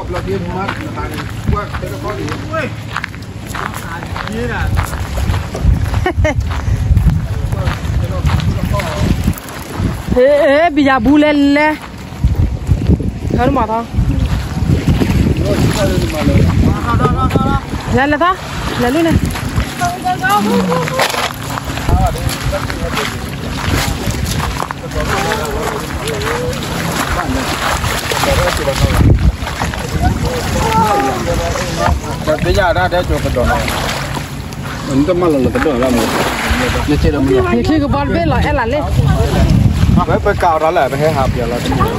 bọc là điên mà hàng qua cái nó có gì ui như là ê bây giờ bu lên lên thôi mà thôi lên lên thôi lên luôn này bây giờ ra để cho cái đồ này mình tâm là cái đồ là một như thế đó thì khi cái bón biết là em là lên với cào đó là phải hợp giờ là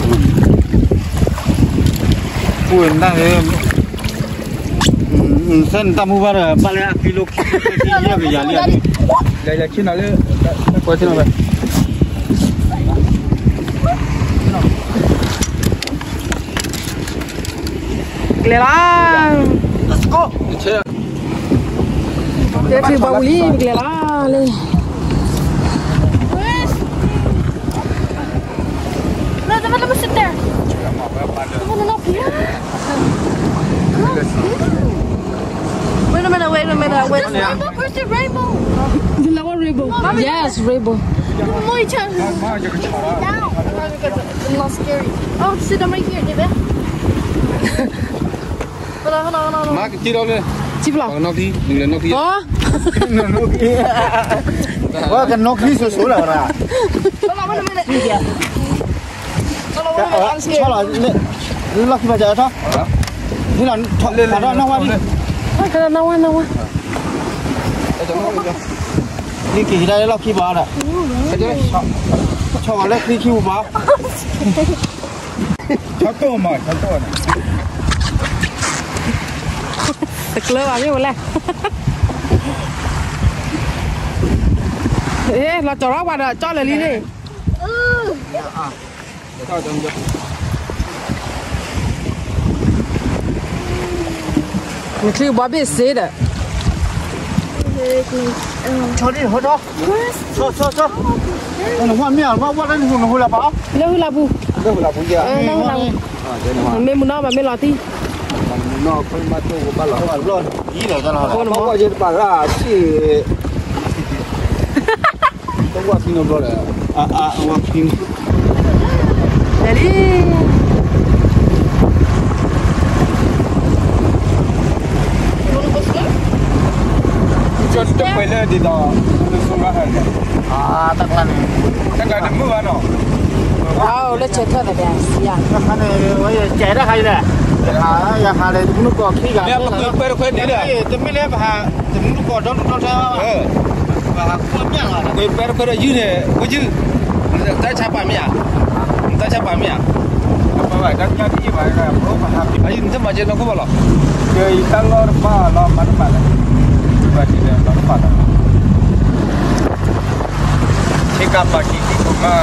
buồn đang sen tamu bara bale kilo kilo cái giá liền đây là khi nào lên quay thế nào vậy lên lá let's go để thì bảo lý lên lá lên no, let me sit there. Come on up here. Wait a minute. Where's the rainbow? The lower rainbow. Yes, rainbow. Down. It's not scary. Oh, sit down right here, David. Hold on. má cái chi đâu đây chi vào nó thi đừng là nó thi nó thi quá cái nó thi số là ra wait a minute. cho là nó khi mà chờ thôi thế là lên ra nó qua đi cái là nó qua đi kỳ đây nó khi vào này cho nó khi vào cho to mà cho to này thật lơ vào như vậy ê là cho nó qua rồi cho lại đi đi mình chưa bao biết xế đấy cho đi hốt đó cho nó hoa miếng hoa lên nó hula bao lên hula bu gì mình muốn nó mà mình lo ti nó phải mà tôi cũng bảo là luôn ý là nó là có gì bảo là chỉ tôi qua phim nó rồi qua phim để đi cho quay lên đi đó nó xuống ra hết tất cả đừng mưa nó wow let's check out the dance yeah cái này chạy ra hay nè ya hà này cũng có khi gặp nè bây giờ quên đi nè tụi mình lên hà tụi mình có đó sao và không nhá là bây giờ dưới này có chứ tại sao bà mẹ apa vậy đang nhắc gì vậy là bố mà học ấy nhưng mà nó có bao lâu chơi tăng lo ba lo mà và chỉ là nó phát cái cặp bà chị cũng mà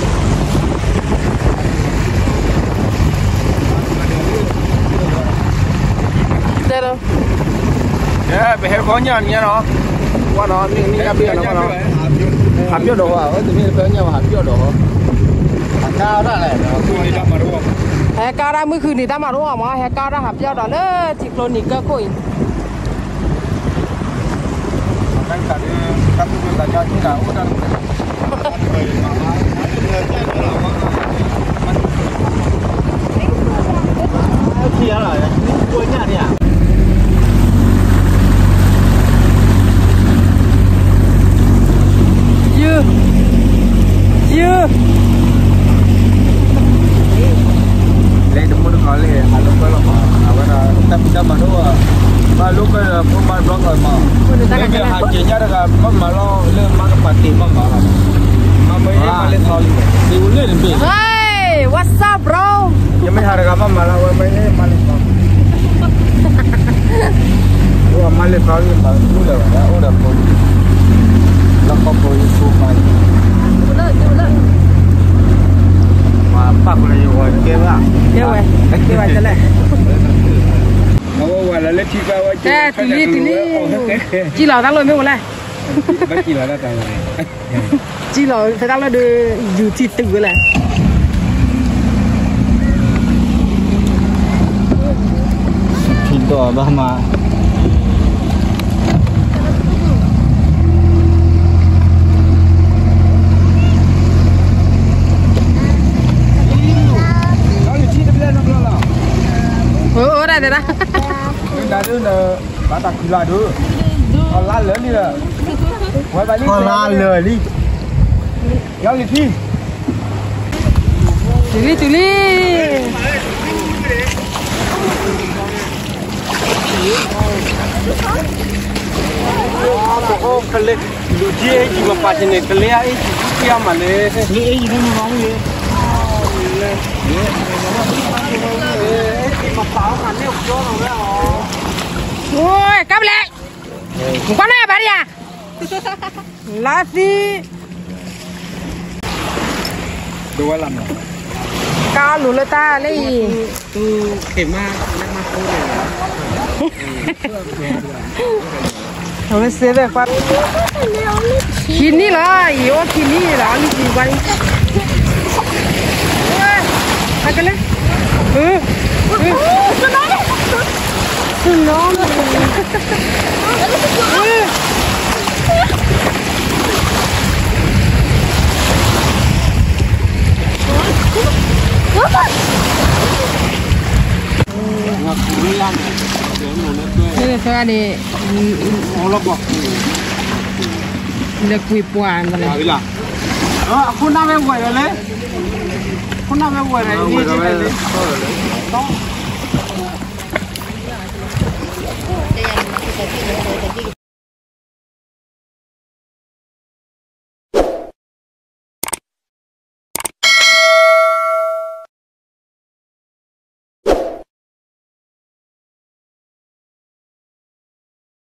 đây đâu bé bé có nhàn nha nó qua nó đi gặp biển nó hạt tiêu đồ à tụi mình tới nhau hạt tiêu đồ cao đó này hè cao ra mới khử thì ta mà đúng không hè cao ra hạt tiêu đó đấy thì luôn nhỉ cơ coi đang cả các người là cho như là út đang kia rồi cuối nhà đi à dư lấy đúng một cái này à lúc đó là bây giờ tâm mà đúng à mà lúc cái phong ban đó rồi mà bây giờ hàng chỉ nhá là mà lo lên mà cái bản tiền mà mấy mà lên thôi thì uống lên đi hey what's up bro nhưng mấy hàng cái mà là mấy mà lên thôi mà lên thôi mà udah thôi là không có số mà Pak boleh jual kira. Kira je lah. Awak wala leti bawa je. Tili. Chỉ lò tao luôn biết một này. Chỉ lò tao. Chỉ lò phải tao là đưa dù thịt tự là. ตัวบ้ามา Oh, dah dah. Dah tu nak batak gula tu. Allah le ni lah. Wai balik. Allah le ni. Yang ni thi. Tuli. Oh, kale. Lu dia cuma pasal ni kale ai dia mana. Ni ai ni mau ni. Ôi, cắm lại. Con này bà đi à? Lá gì? Dua lam. Cao lù lơ ta lấy. Tu kema nak masuk ni. Không biết về qua. Kini lah, iyo kini lah, ni gì vậy? Ai cái này? Nóนี่ตัวนี้เลือกคุยปวนกันเลยคุณน่าไม่ไหวเลยคุณน่าไม่ไหวเลยนี่จะไปเลยต้อง